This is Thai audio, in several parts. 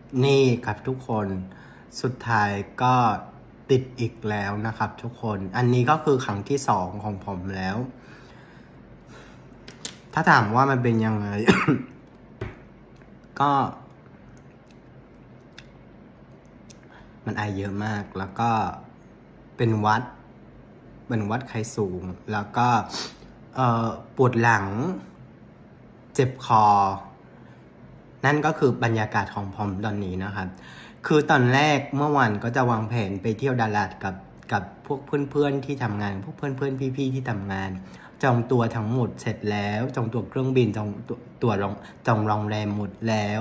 นี่ครับทุกคนสุดท้ายก็ติดอีกแล้วนะครับทุกคนอันนี้ก็คือครั้งที่2ของผมแล้ว ถ้าถามว่ามันเป็นยังไง ก็มันไอเยอะมากแล้วก็เป็นหวัดไข้สูงแล้วก็ปวดหลังเจ็บคอนั่นก็คือบรรยากาศของผมตอนนี้นะครับคือตอนแรกเมื่อวานก็จะวางแผนไปเที่ยวดาราดกับพวกเพื่อนๆที่ทำงานพวกเพื่อนๆพี่ๆที่ทำงานจองตัวทั้งหมดเสร็จแล้วจองตัวเครื่องบินจองโรงแรมหมดแล้ว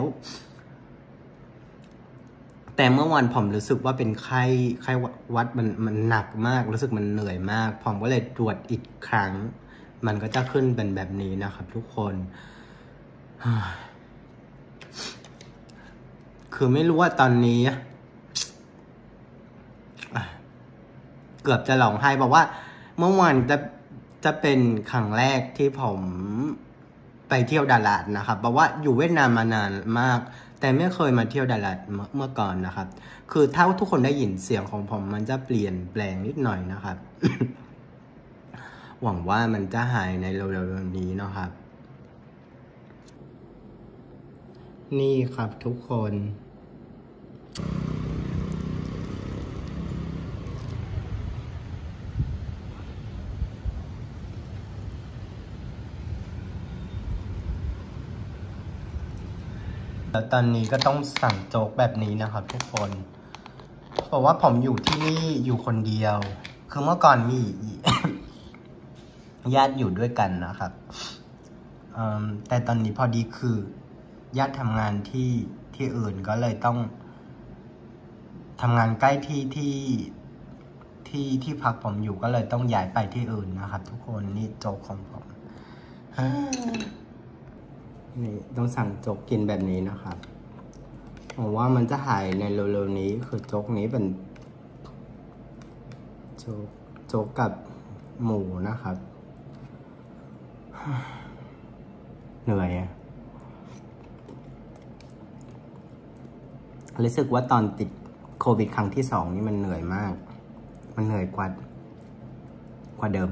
แต่เมื่อวันผมรู้สึกว่าเป็นไข้หวัดมันหนักมากรู้สึกมันเหนื่อยมากผมก็เลยตรวจอีกครั้งมันก็จะขึ้นเป็นแบบนี้นะครับทุกคนคือไม่รู้ว่าตอนนี้เกือบจะร้องไห้บอกว่าเมื่อวานจะเป็นครั้งแรกที่ผมไปเที่ยวดาราดนะครับบอกว่าอยู่เวียดนามมานานมากแต่ไม่เคยมาเที่ยวดาราดเมื่อก่อนนะครับคือถ้าทุกคนได้ยินเสียงของผมมันจะเปลี่ยนแปลงนิดหน่อยนะครับ หวังว่ามันจะหายในเร็วๆนี้นะครับนี่ครับทุกคนแล้วตอนนี้ก็ต้องสั่งโจ๊กแบบนี้นะครับทุกคนเพราะว่าผมอยู่ที่นี่อยู่คนเดียวคือเมื่อก่อนมี ญาติอยู่ด้วยกันนะครับแต่ตอนนี้พอดีคือญาติทำงานที่อื่นก็เลยต้องทำงานใกล้ที่พักผมอยู่ก็เลยต้องย้ายไปที่อื่นนะครับทุกคนนี่โจ๊กของผมนี่ต้องสั่งโจ๊กกินแบบนี้นะครับผมว่ามันจะหายในเร็วๆนี้คือโจ๊กนี้เป็นโจ๊กกับหมูนะครับเหนื่อยรู้สึกว่าตอนติดโควิดครั้งที่2นี่มันเหนื่อยมากมันเหนื่อยกว่าเดิม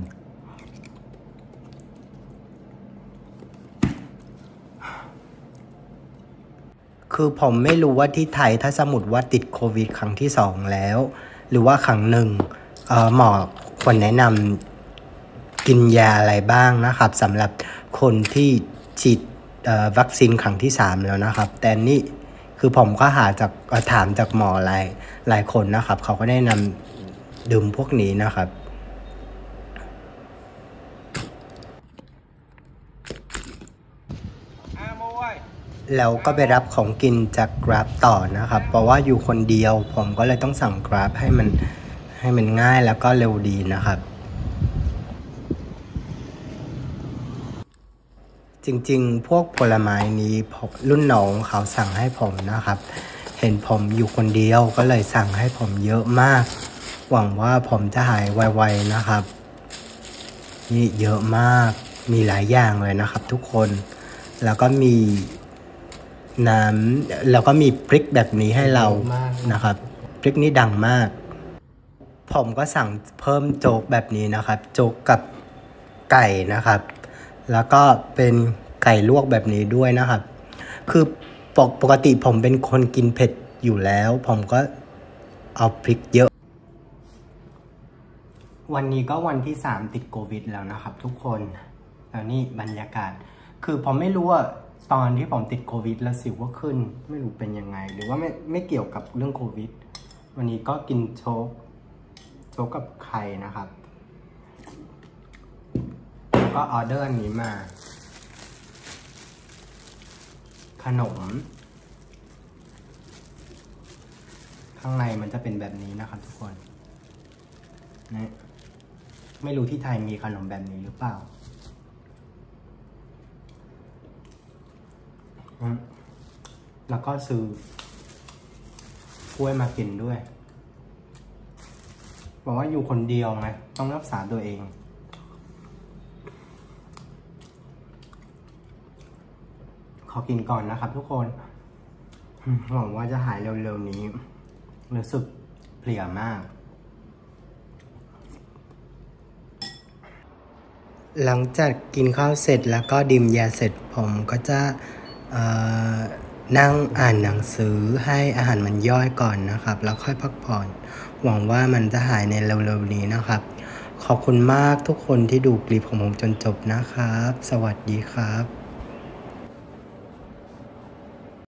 คือผมไม่รู้ว่าที่ไทยถ้าสมมติว่าติดโควิดครั้งที่2แล้วหรือว่าครั้งหนึ่งหมอควรแนะนำกินยาอะไรบ้างนะครับสำหรับคนที่ฉีดวัคซีนครั้งที่3แล้วนะครับแต่นี่คือผมก็ถามจากหมอหลายคนนะครับเขาก็แนะนำดื่มพวกนี้นะครับแล้วก็ไปรับของกินจาก Grab ต่อนะครับเพราะว่าอยู่คนเดียวผมก็เลยต้องสั่ง Grab ให้มันง่ายแล้วก็เร็วดีนะครับจริงๆพวกผลไม้นี้รุ่นน้องเขาสั่งให้ผมนะครับเห็นผมอยู่คนเดียวก็เลยสั่งให้ผมเยอะมากหวังว่าผมจะหายไวๆนะครับนี่เยอะมากมีหลายอย่างเลยนะครับทุกคนแล้วก็มีน้ำแล้วก็มีพริกแบบนี้ให้เรานะครับพริกนี้ดังมากผมก็สั่งเพิ่มโจ๊กแบบนี้นะครับโจ๊กกับไก่นะครับแล้วก็เป็นไก่ลวกแบบนี้ด้วยนะครับคือปกติผมเป็นคนกินเผ็ดอยู่แล้วผมก็เอาพริกเยอะวันนี้ก็วันที่3ติดโควิดแล้วนะครับทุกคนแล้วนี่บรรยากาศคือผมไม่รู้ว่าตอนที่ผมติดโควิดแล้วสิวก็ขึ้นไม่รู้เป็นยังไงหรือว่าไม่เกี่ยวกับเรื่องโควิดวันนี้ก็กินโจ๊กกับไข่นะครับแล้วก็ออเดอร์อันนี้มาขนมข้างในมันจะเป็นแบบนี้นะครับทุกคนนะไม่รู้ที่ไทยมีขนมแบบนี้หรือเปล่าแล้วก็ซื้อกล้วยมากินด้วยบอกว่าอยู่คนเดียวไงต้องรักษาตัวเองขอกินก่อนนะครับทุกคนหวังว่าจะหายเร็วๆนี้รู้สึกเพลียมาก หลังจากกินข้าวเสร็จแล้วก็ดื่มยาเสร็จผมก็จะนั่งอ่านหนังสือให้อาหารมันย่อยก่อนนะครับแล้วค่อยพักผ่อนหวังว่ามันจะหายในเร็วๆนี้นะครับขอบคุณมากทุกคนที่ดูคลิปของผมจนจบนะครับสวัสดีครับ